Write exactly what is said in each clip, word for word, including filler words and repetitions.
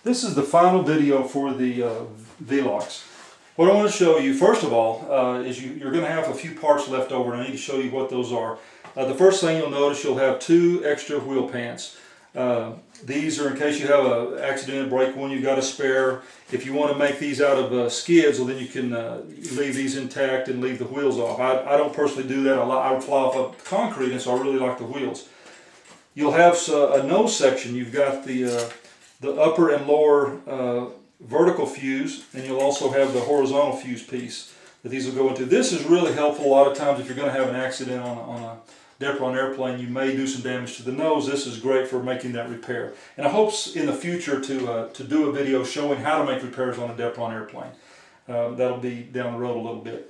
This is the final video for the uh, Velox. What I want to show you, first of all, uh, is you, you're going to have a few parts left over, and I need to show you what those are. Uh, the first thing you'll notice, you'll have two extra wheel pants. Uh, these are in case you have an accident, break one, you've got a spare. If you want to make these out of uh, skids, well, then you can uh, leave these intact and leave the wheels off. I, I don't personally do that. I, I would fly off of concrete, and so I really like the wheels. You'll have uh, a nose section. You've got the uh, the upper and lower uh, vertical fuse, and you'll also have the horizontal fuse piece that these will go into. This is really helpful a lot of times if you're going to have an accident on, on a Deplox airplane. You may do some damage to the nose. This is great for making that repair. And I hope in the future to, uh, to do a video showing how to make repairs on a Deplox airplane. Uh, that'll be down the road a little bit.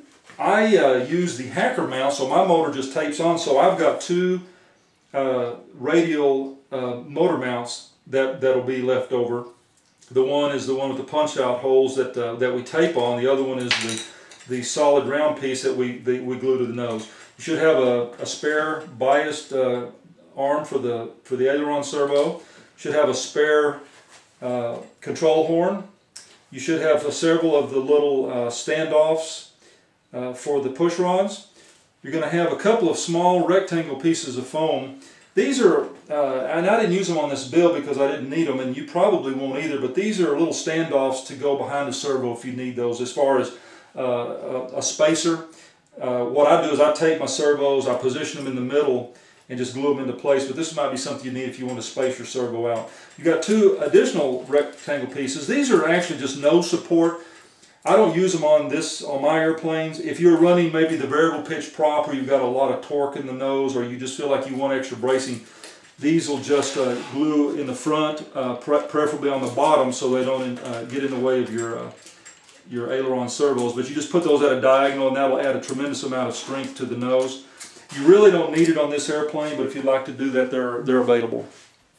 I uh, use the hacker mount, so my motor just tapes on, so I've got two uh, radial uh, motor mounts that that'll be left over. The one is the one with the punch out holes that uh, that we tape on. The other one is the the solid round piece that we the, we glue to the nose. You should have a, a spare biased uh, arm for the for the aileron servo. You should have a spare uh, control horn. You should have uh, several of the little uh, standoffs uh, for the push rods. You're going to have a couple of small rectangle pieces of foam. These are, uh, and I didn't use them on this build because I didn't need them, and you probably won't either, but these are little standoffs to go behind the servo if you need those. As far as uh, a, a spacer, uh, what I do is I tape my servos, I position them in the middle, and just glue them into place, but this might be something you need if you want to space your servo out. You've got two additional rectangle pieces. These are actually just nose support. I don't use them on this on my airplanes. If you're running maybe the variable pitch prop, or you've got a lot of torque in the nose, or you just feel like you want extra bracing, these will just uh, glue in the front, uh, pre preferably on the bottom, so they don't uh, get in the way of your uh, your aileron servos. But you just put those at a diagonal, and that will add a tremendous amount of strength to the nose. You really don't need it on this airplane, but if you'd like to do that, they're they're available.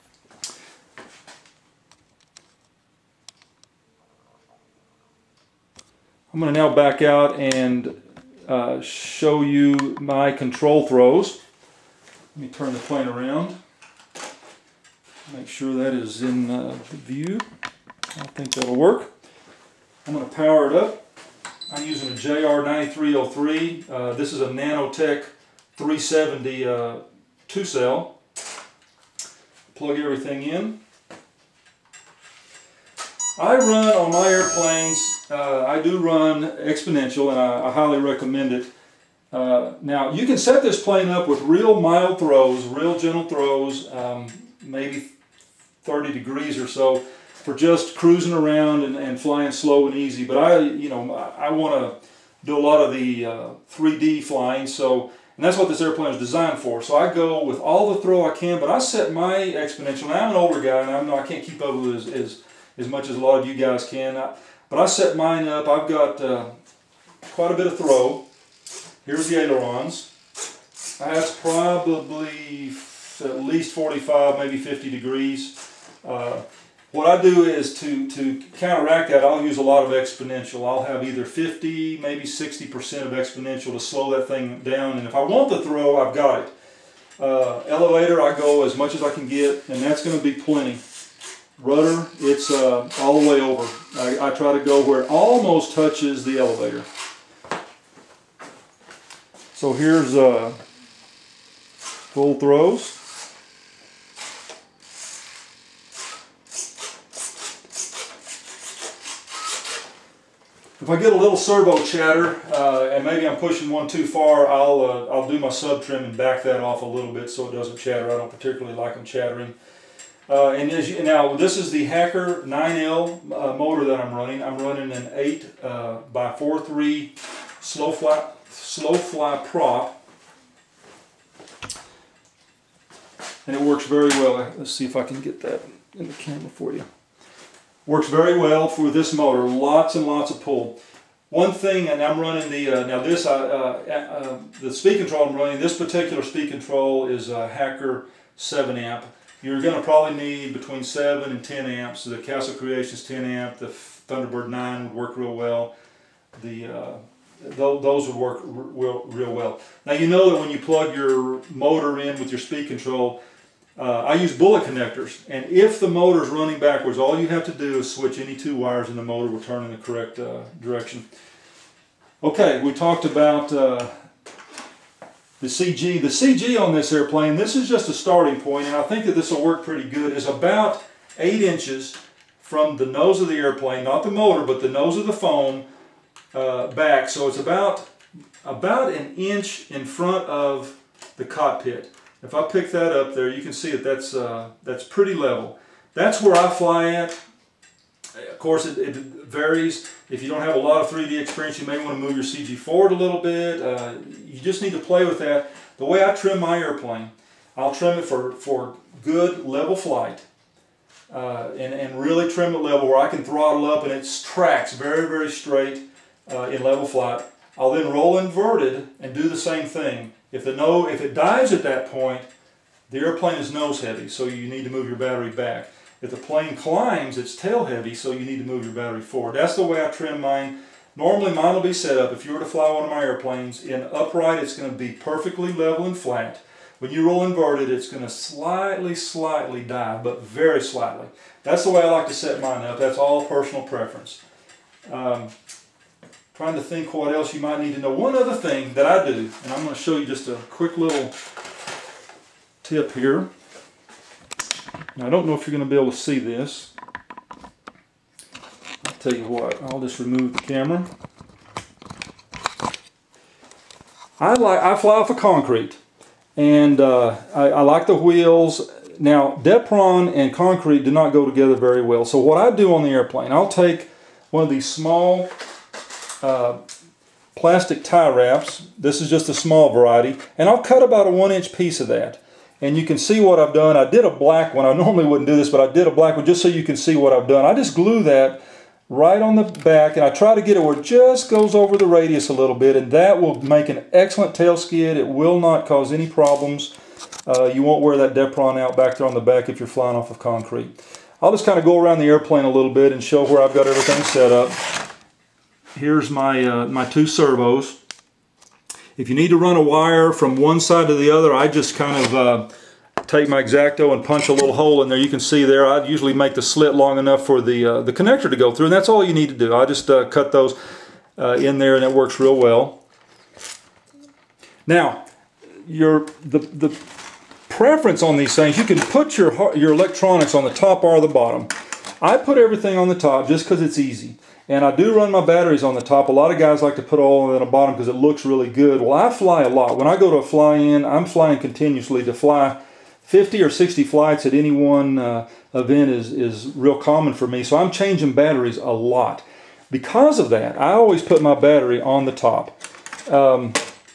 I'm going to now back out and uh, show you my control throws. Let me turn the plane around. Make sure that is in uh, view. I think that'll work. I'm going to power it up. I'm using a J R ninety-three oh three. Uh, this is a Nanotech three seventy uh, two cell. Plug everything in. I run on my airplanes, uh, I do run exponential, and I, I highly recommend it. Uh, now, you can set this plane up with real mild throws, real gentle throws, um, maybe thirty degrees or so, for just cruising around and, and flying slow and easy. But I, you know, I, I want to do a lot of the uh, three D flying, so, and that's what this airplane is designed for. So I go with all the throw I can, but I set my exponential. Now, I'm an older guy, and I know I can't keep up with it as, as as much as a lot of you guys can. I, but I set mine up. I've got uh, quite a bit of throw. Here's the ailerons. That's probably at least forty-five, maybe fifty degrees. Uh, what I do is to, to counteract that, I'll use a lot of exponential. I'll have either fifty, maybe sixty percent of exponential to slow that thing down. And if I want the throw, I've got it. Uh, elevator, I go as much as I can get, and that's going to be plenty. Rudder, it's uh, all the way over. I, I try to go where it almost touches the elevator. So here's uh, full throws. If I get a little servo chatter, uh, and maybe I'm pushing one too far, I'll uh, I'll do my sub trim and back that off a little bit so it doesn't chatter. I don't particularly like them chattering. Uh, and as you, now this is the Hacker nine L uh, motor that I'm running. I'm running an eight uh, by four three slow fly slow fly prop, and it works very well. Let's see if I can get that in the camera for you. Works very well for this motor. Lots and lots of pull. One thing, and I'm running the uh, now this uh, uh, uh, the speed control I'm running. This particular speed control is a Hacker seven amp. You're going to probably need between seven and ten amps. The Castle Creations ten amp, the Thunderbird nine would work real well. The uh, th those would work real, real well. Now you know that when you plug your motor in with your speed control, Uh, I use bullet connectors, and if the motor is running backwards, all you have to do is switch any two wires and the motor will turn in the correct uh, direction. Okay, we talked about uh, the C G. The C G on this airplane, this is just a starting point, and I think that this will work pretty good, is about eight inches from the nose of the airplane, not the motor, but the nose of the foam uh, back. So it's about, about an inch in front of the cockpit. If I pick that up there, you can see that that's, uh, that's pretty level. That's where I fly at. Of course, it, it varies. If you don't have a lot of three D experience, you may want to move your C G forward a little bit. Uh, you just need to play with that. The way I trim my airplane, I'll trim it for, for good level flight. Uh, and, and really trim it level where I can throttle up and it tracks very, very straight uh, in level flight. I'll then roll inverted and do the same thing. If, the no, if it dives at that point, the airplane is nose heavy, so you need to move your battery back. If the plane climbs, it's tail heavy, so you need to move your battery forward. That's the way I trim mine. Normally mine will be set up, if you were to fly one of my airplanes, in upright it's going to be perfectly level and flat. When you roll inverted, it's going to slightly, slightly dive, but very slightly. That's the way I like to set mine up. That's all personal preference. Um, trying to think what else you might need to know. One other thing that I do, and I'm going to show you just a quick little tip here. Now, I don't know if you're going to be able to see this. I'll tell you what, I'll just remove the camera. I like I fly off of concrete, and uh, I, I like the wheels. Now, Depron and concrete do not go together very well. So what I do on the airplane, I'll take one of these small uh, plastic tie wraps. This is just a small variety, and I'll cut about a one inch piece of that. And you can see what I've done. I did a black one. I normally wouldn't do this, but I did a black one just so you can see what I've done. I just glue that right on the back, and I try to get it where it just goes over the radius a little bit, and that will make an excellent tail skid. It will not cause any problems. Uh, you won't wear that Depron out back there on the back if you're flying off of concrete. I'll just kind of go around the airplane a little bit and show where I've got everything set up. Here's my, uh, my two servos. If you need to run a wire from one side to the other, I just kind of uh, take my X-Acto and punch a little hole in there. You can see there, I usually make the slit long enough for the, uh, the connector to go through, and that's all you need to do. I just uh, cut those uh, in there, and it works real well. Now, your the, the preference on these things, you can put your, your electronics on the top or the bottom. I put everything on the top just because it's easy. And I do run my batteries on the top. A lot of guys like to put all of it on the bottom because it looks really good. Well, I fly a lot. When I go to a fly-in, I'm flying continuously. To fly fifty or sixty flights at any one uh, event is, is real common for me. So I'm changing batteries a lot. Because of that, I always put my battery on the top. Um,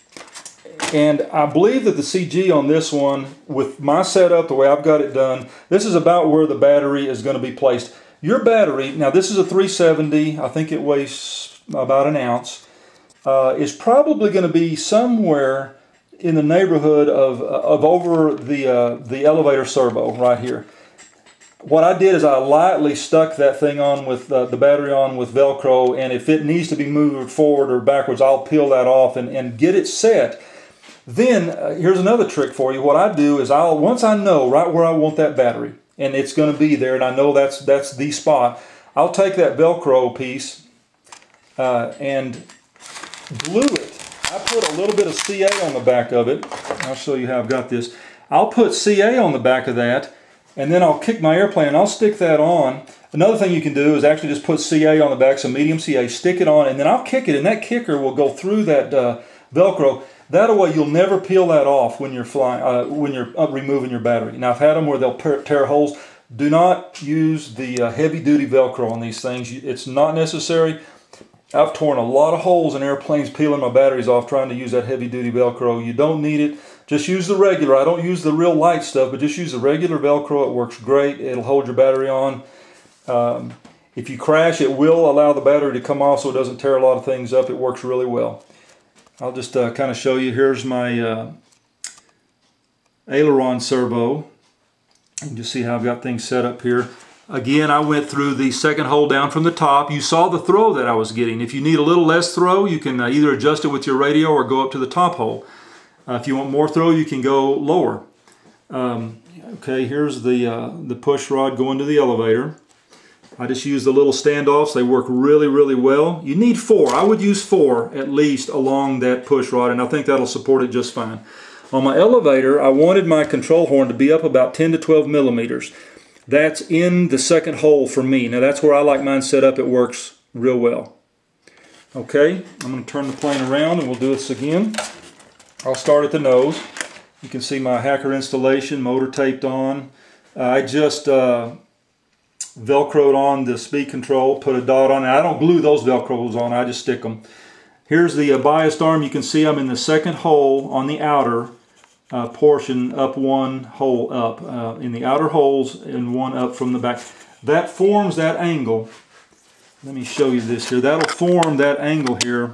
and I believe that the C G on this one, with my setup, the way I've got it done, this is about where the battery is going to be placed. Your battery, now this is a three seventy, I think it weighs about an ounce, uh, is probably going to be somewhere in the neighborhood of, of over the, uh, the elevator servo right here. What I did is I lightly stuck that thing on with uh, the battery on with Velcro, and if it needs to be moved forward or backwards, I'll peel that off and, and get it set. Then, uh, here's another trick for you. What I do is I'll, once I know right where I want that battery, and it's going to be there, and I know that's that's the spot, I'll take that Velcro piece uh, and glue it. I put a little bit of C A on the back of it. I'll show you how I've got this. I'll put C A on the back of that, and then I'll kick my airplane and I'll stick that on. Another thing you can do is actually just put C A on the back, some medium C A, stick it on, and then I'll kick it, and that kicker will go through that uh, Velcro. That way you'll never peel that off when you're flying, uh, when you're uh, removing your battery. Now I've had them where they'll tear holes. Do not use the uh, heavy-duty Velcro on these things. It's not necessary. I've torn a lot of holes in airplanes peeling my batteries off trying to use that heavy-duty Velcro. You don't need it. Just use the regular. I don't use the real light stuff, but just use the regular Velcro. It works great. It'll hold your battery on. Um, if you crash, it will allow the battery to come off so it doesn't tear a lot of things up. It works really well. I'll just uh, kind of show you. Here's my uh, aileron servo. You can just see how I've got things set up here. Again, I went through the second hole down from the top. You saw the throw that I was getting. If you need a little less throw, you can uh, either adjust it with your radio or go up to the top hole. Uh, if you want more throw, you can go lower. Um, Okay, here's the, uh, the push rod going to the elevator. I just use the little standoffs. They work really, really well. You need four. I would use four at least along that push rod, and I think that'll support it just fine. On my elevator, I wanted my control horn to be up about ten to twelve millimeters. That's in the second hole for me. Now that's where I like mine set up. It works real well. Okay, I'm going to turn the plane around and we'll do this again. I'll start at the nose. You can see my Hacker installation, motor taped on. Uh, I just uh, Velcroed on the speed control, put a dot on it. I don't glue those Velcros on, I just stick them. Here's the uh, biased arm. You can see I'm in the second hole on the outer uh, portion, up one hole up. Uh, in the outer holes and one up from the back. That forms that angle. Let me show you this here. That'll form that angle here.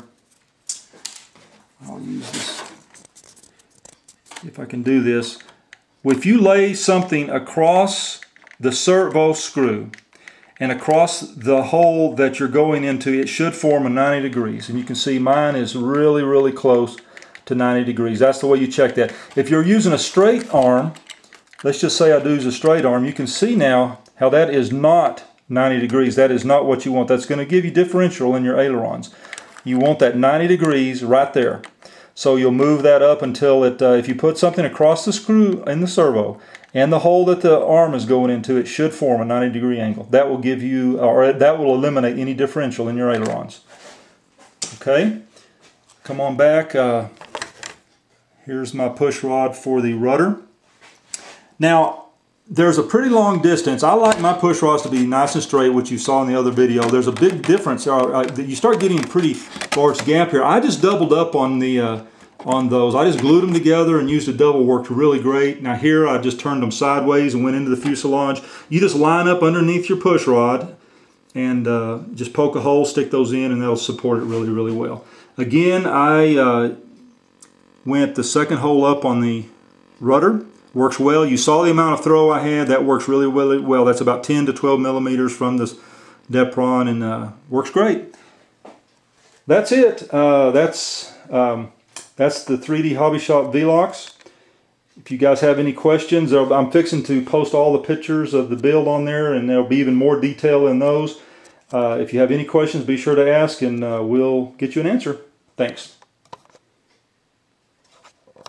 I'll use this, if I can do this. If you lay something across the servo screw and across the hole that you're going into, it should form a ninety degrees. And you can see mine is really, really close to ninety degrees. That's the way you check that. If you're using a straight arm, let's just say I do use a straight arm, you can see now how that is not ninety degrees. That is not what you want. That's going to give you differential in your ailerons. You want that ninety degrees right there. So you'll move that up until it, uh, if you put something across the screw in the servo and the hole that the arm is going into, it should form a ninety degree angle. That will give you, or that will eliminate any differential in your ailerons. Okay, come on back. Uh, here's my push rod for the rudder. Now, there's a pretty long distance. I like my push rods to be nice and straight, which you saw in the other video. There's a big difference. Uh, you start getting a pretty large gap here. I just doubled up on the uh, on those. I just glued them together and used a double. Worked really great. Now here I just turned them sideways and went into the fuselage. You just line up underneath your push rod and uh, just poke a hole, stick those in, and that'll support it really, really well. Again, I uh, went the second hole up on the rudder. Works well. You saw the amount of throw I had. That works really, really well. That's about ten to twelve millimeters from this Depron, and uh, works great. That's it. Uh, that's um, that's the three D Hobby Shop Velox. If you guys have any questions, I'm fixing to post all the pictures of the build on there, and there'll be even more detail in those. Uh, if you have any questions, be sure to ask, and uh, we'll get you an answer. Thanks.